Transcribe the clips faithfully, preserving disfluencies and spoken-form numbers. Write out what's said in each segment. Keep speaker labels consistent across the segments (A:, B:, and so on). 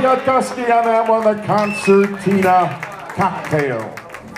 A: Kwiatkowski on that one, the Concertina Cocktail.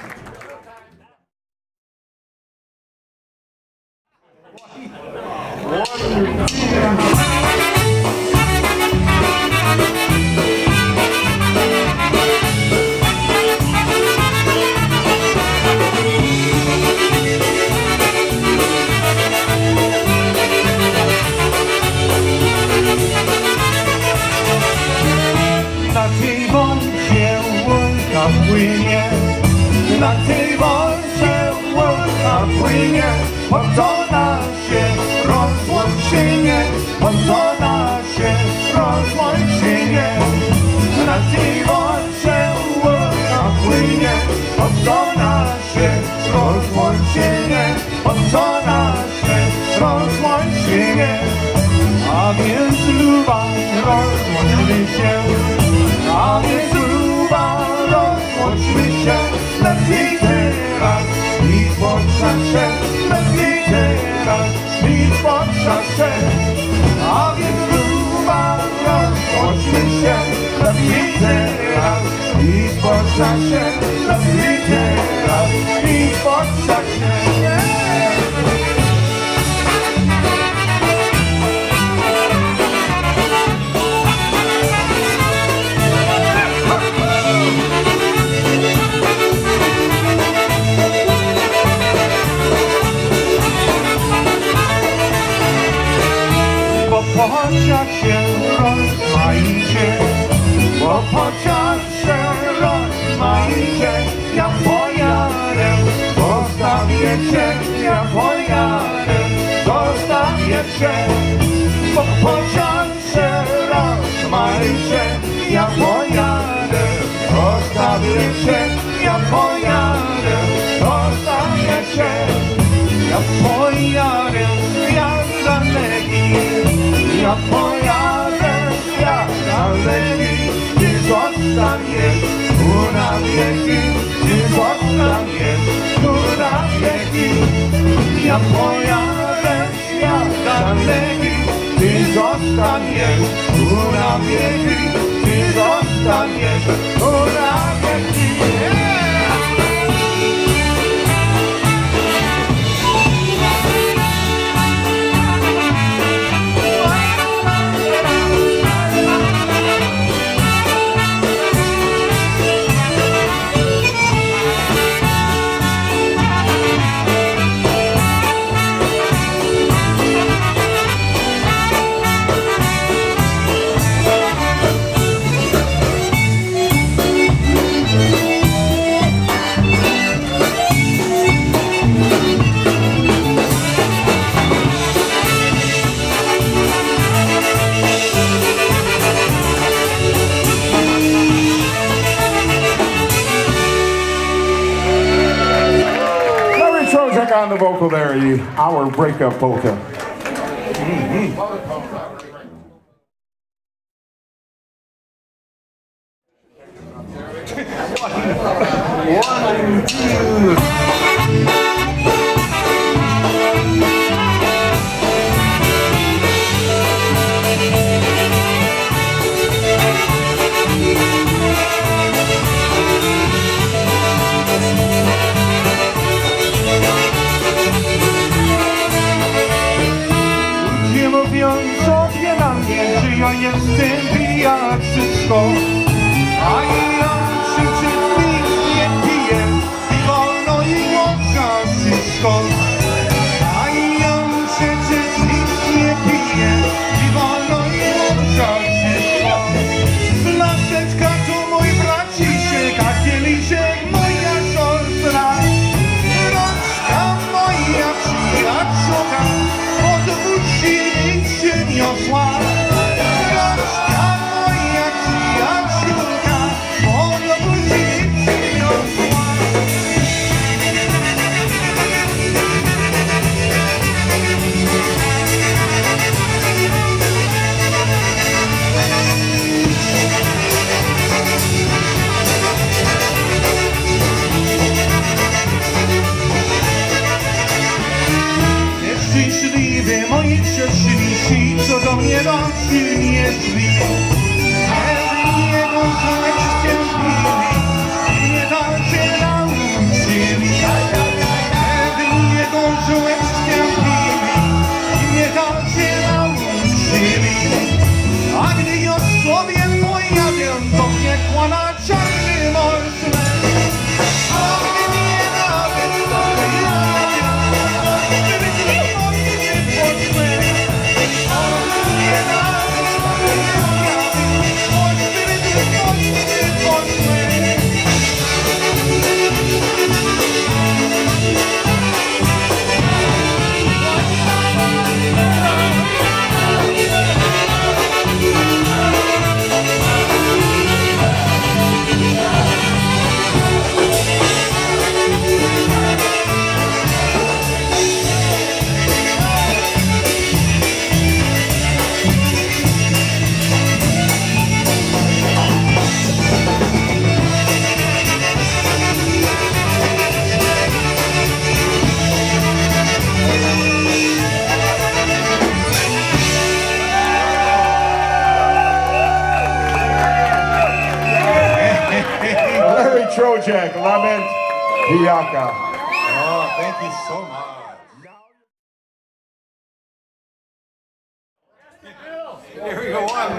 B: Płynie, na tej wodzie łódka płynie, po to się rozłączynie, po to się rozłączynie. Na tej wodzie łódka płynie, po to się rozłączynie, po to się rozłączynie. A więc luba, rozłączymy się, a więc luba, rozłączmy się, lepiej teraz, nic potrza się, lepiej teraz, nic potrza się. A więc luba, rozłączmy się, lepiej teraz, nic potrza się, lepiej teraz, nic potrza się. Pociąg się rozmaicie, bo pociąg się rozmaicie. Ja pojadę, zostawię cię, ja pojadę, zostawię cię. Bo pociąg się rozmaicie, ja pojadę, zostawię cię, ja pojadę, zostawię cię. Ja pojadę, jak daleki. Ja pojadę, ja daleki, ty zostaniesz tu na wieki, ty zostaniesz tu na wieki. Ja pojadę, ja daleki, ty zostaniesz tu na wieki, ty zostaniesz tu na wieki.
A: On the vocal there, you, our breakup polka. Mm-hmm. One, two. Ja jestem pijak wszystko, a ja krzyczy nic nie piję i wolno i łącza wszystko. A ja krzyczy nic nie piję i wolno i łącza wszystko. Flaszeczka to mój braciszek, a kieliszek moja siostra. Rączka moja przyjaciółka, od wódki nic się niosła. Szczęśliwy moi przyszli, co do mnie doszli nie szli.
B: człeczkiem pili i mnie tacie nauczyli. A gdy już sobie pojawię, to piekła na czarnym orle. A gdy mnie nawet pojawię, gdyby nie moje nie poszły. A gdy mnie nawet pojawię, gdyby nie moje nie poszły.
A: Larry Trojak, Lament Pijaka.
B: Oh, thank you so much. Here we go on.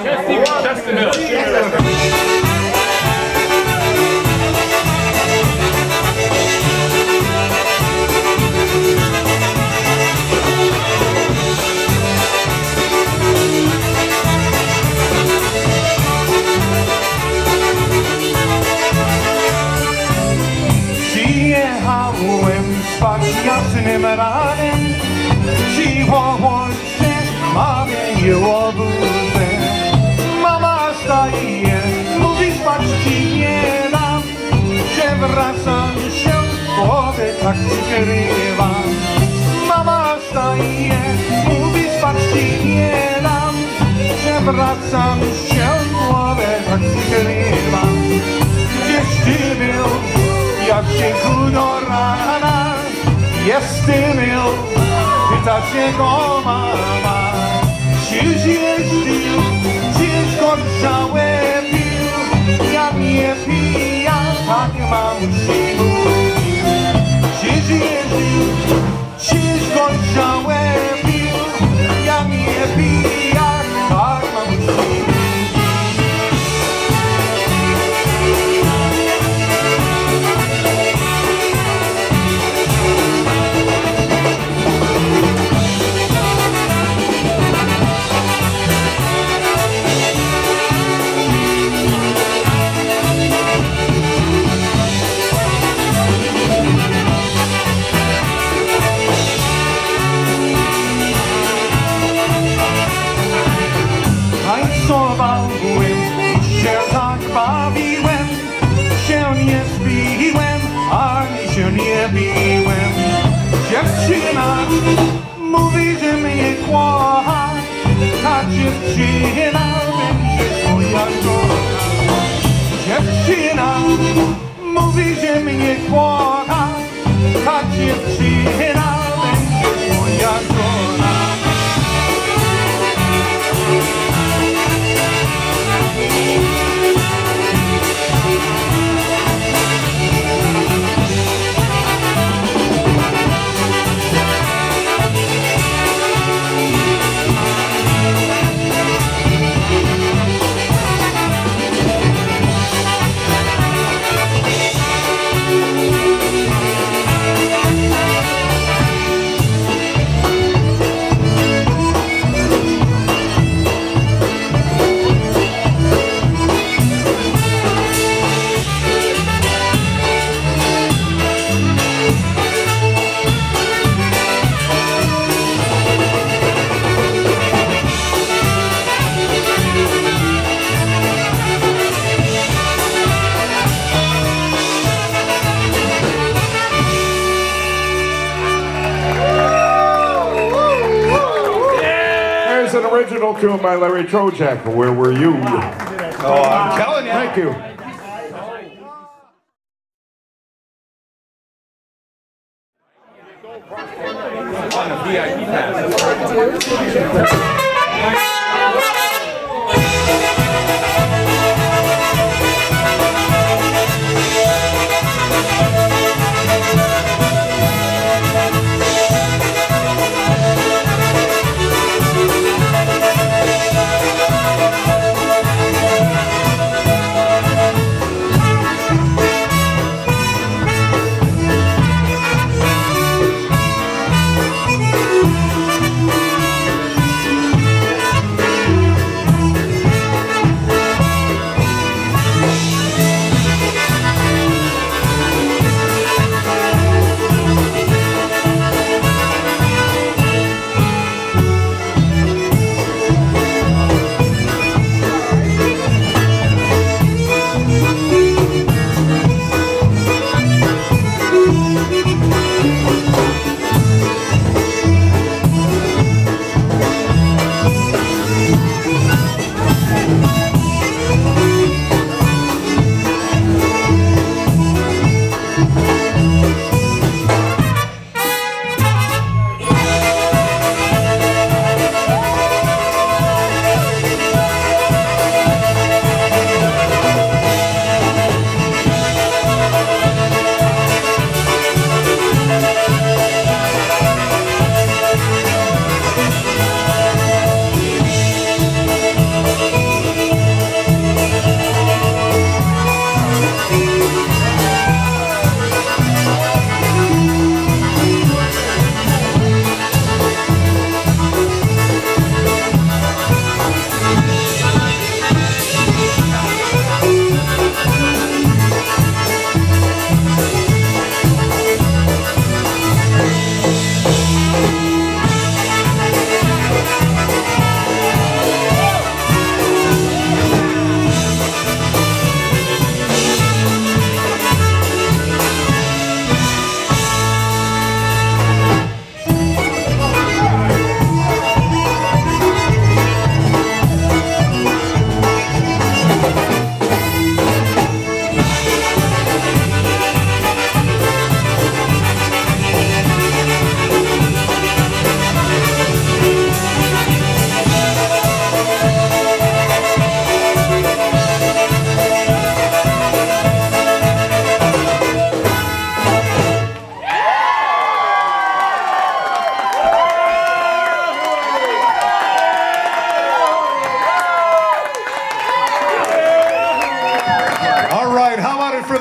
B: Przyjechałem spać jasnym ranem, cicho się mamie nie obudzę. Mama staje, mówi spać ci nie dam, przewracam się, głowę tak skrywam. Mama staje, mówi spać ci nie dam, przewracam się, głowę tak skrywam. Gdzieś ty był, jak się do rana, jestem mił, pyta się go mama. Czyż jeździł, czyż gorszałe pił, jak nie pija, tak mamusi mówił. Czyż jeździł, czyż gorszałe pił, jak nie pija, tak mamusi mówił. Tańcowałem i się tak bawiłem, się nie zbiłem, ani się nie biłem. Dziewczyna mówi, że mnie kocha, ta dziewczyna będzie moja żona. Dziewczyna mówi, że mnie kocha, ta dziewczyna będzie moja żona.
A: An original tune by Larry Trojak. Where were you?
B: Oh, I'm telling you.
A: Thank you.
C: On a V I P pass.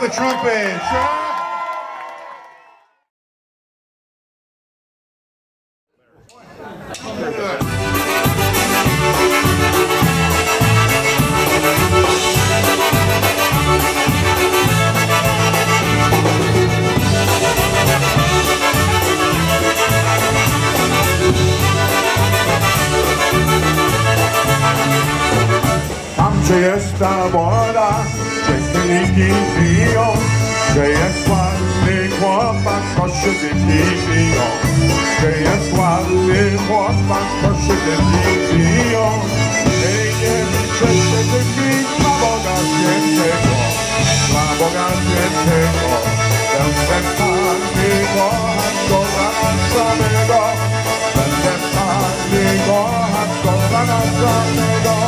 B: the trumpets.
A: Gdzie jest ta woda, ciepłyniki piją, gdzie jest ładny chłopak, to się dyki piją. Gdzie jest ładny chłopak, to się dyki piją. Ej, nie liczę się dyki dla Boga Świętego, dla Boga Świętego. Będę Panie kochać go dla nas samego, będę Panie kochać go dla nas samego.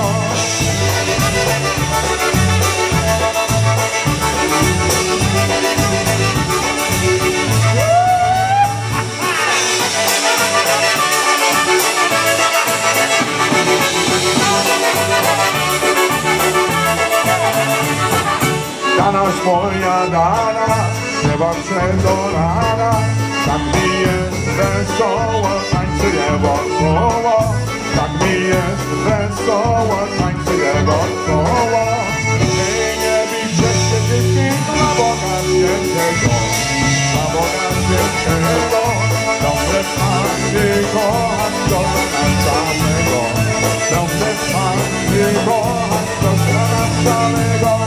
A: Dana moja dana, śpiewa przed do rana, tak mi jest wesoło, tańcuję wokoło. Tak mi jest wesoło, tańcuję wokoło. Ej, nie bijcie się dzieci dla Boga Świętego, dla Boga Świętego. Dobrze Panie kochać, dobrze nas samego, dobrze Panie kochać, dobrze nas samego.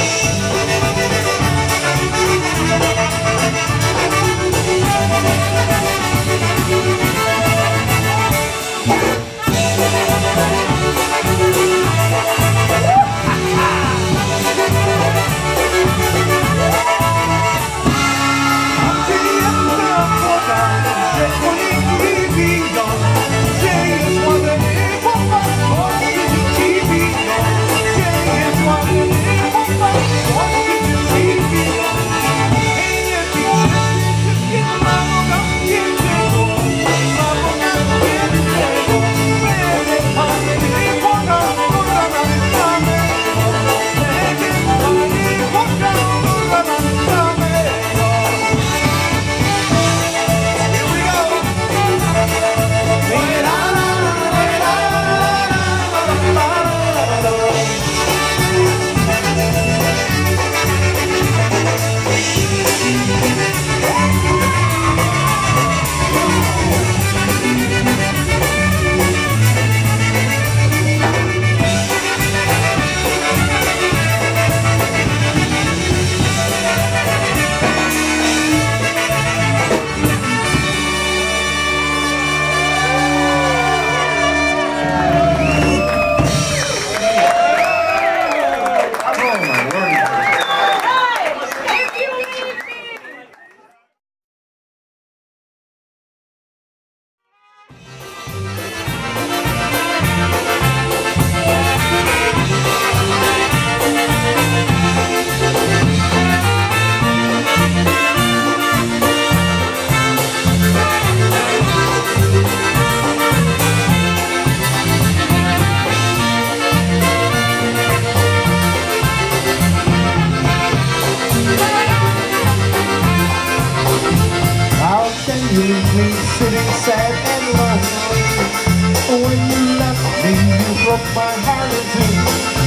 D: Sitting sad and lonely. When you left me, you broke my heart in two.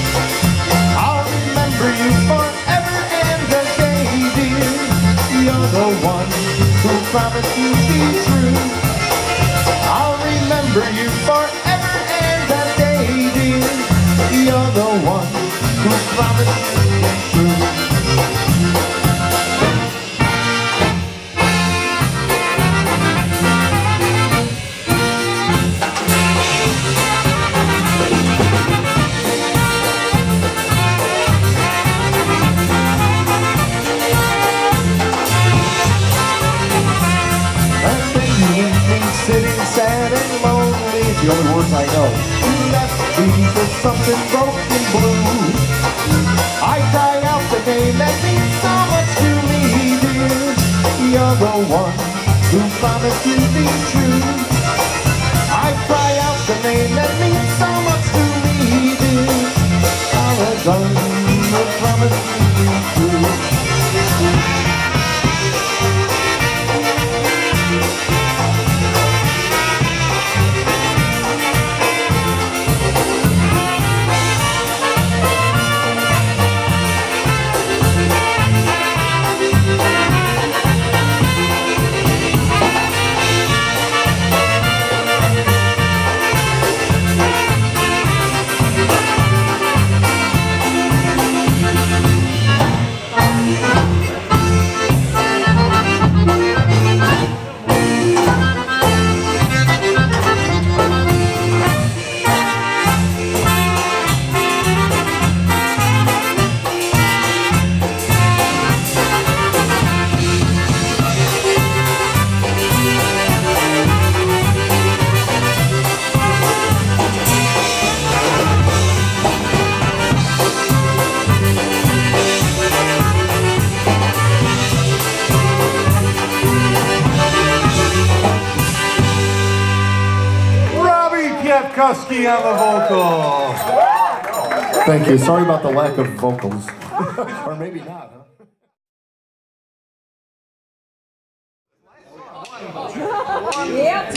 D: I'll remember you forever and a day, dear. You're the one who promised to be true. I'll remember you forever and a day, dear. You're the one who promised to be true. Sitting sad and lonely, it's the only words I know. You left me for something broken blue. I cry out the name that means so much to me, dear. You're the one who promised to be true. I cry out the name that means so much to me, dear. Our gun will promise to be true.
B: Bukowski on the vocals.
D: Thank you. Sorry about the lack of vocals. Or maybe not, huh?
E: Yep.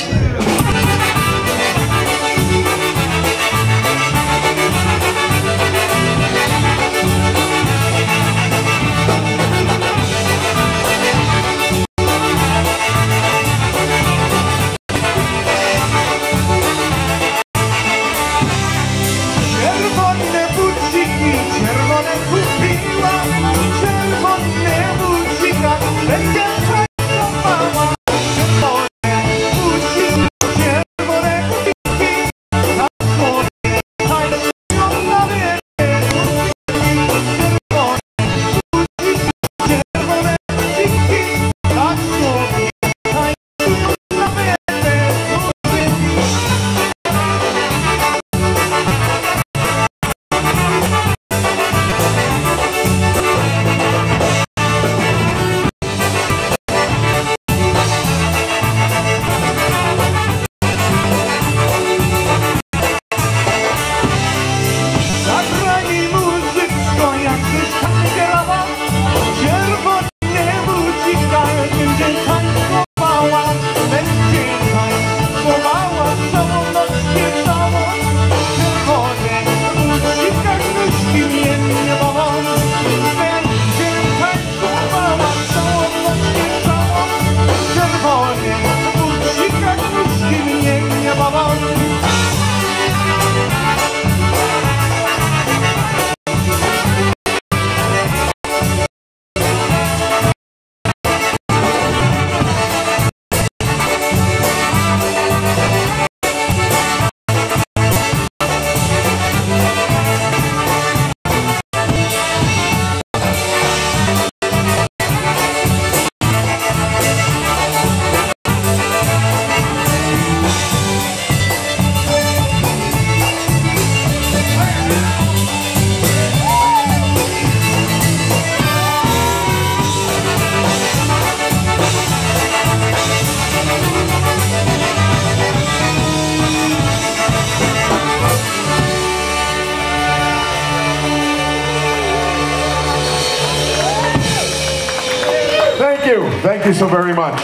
A: Thank you. Thank you so very much.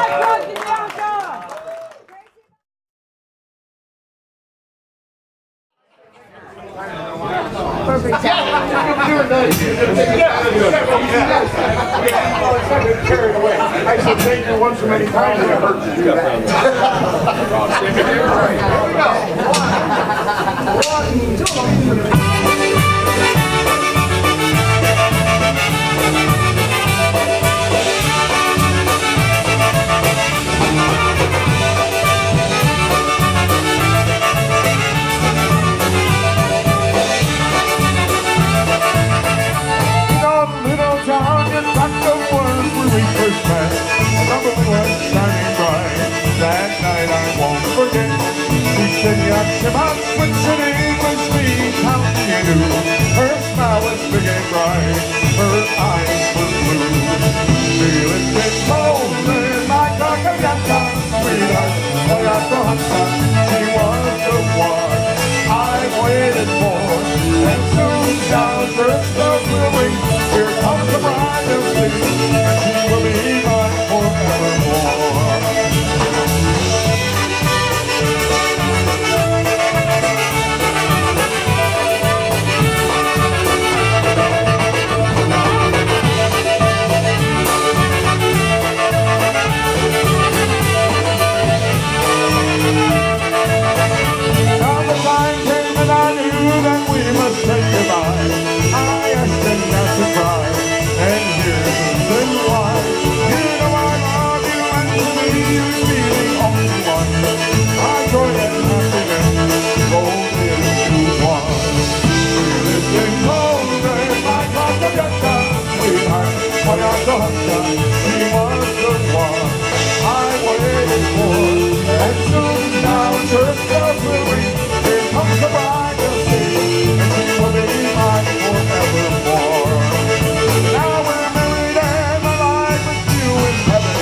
E: Perfect time.
A: Carried away. I said thank you once so many times and it hurts to do that. Shabbat, Switzerland was sweet, how do you do? Her smile was big and bright, her eyes were blue. Feeling this moment like a gata, sweetheart, a gata, she was the one I waited for. And soon down burst the wing, here comes the bride of sleep, and she will be mine forevermore.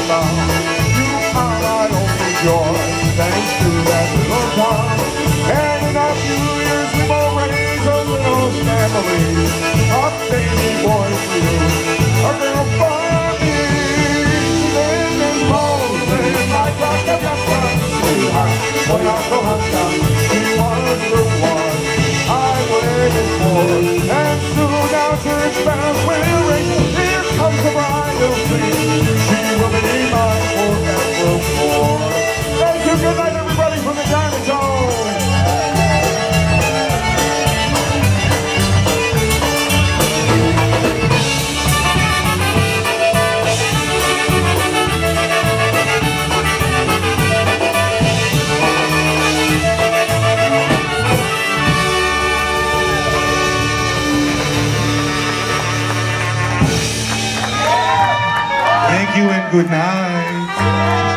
A: Thanks to that little town. me, a baby boy for you, a girl for me. Living lonely like a captain, sweetheart. When I go hunt down, she was the one I waited for. And soon our church bells will ring. Here comes the bride of peace. She will be mine forevermore. Thank you. Good night, everybody, from the Diamond Zone.
B: Thank you and good night.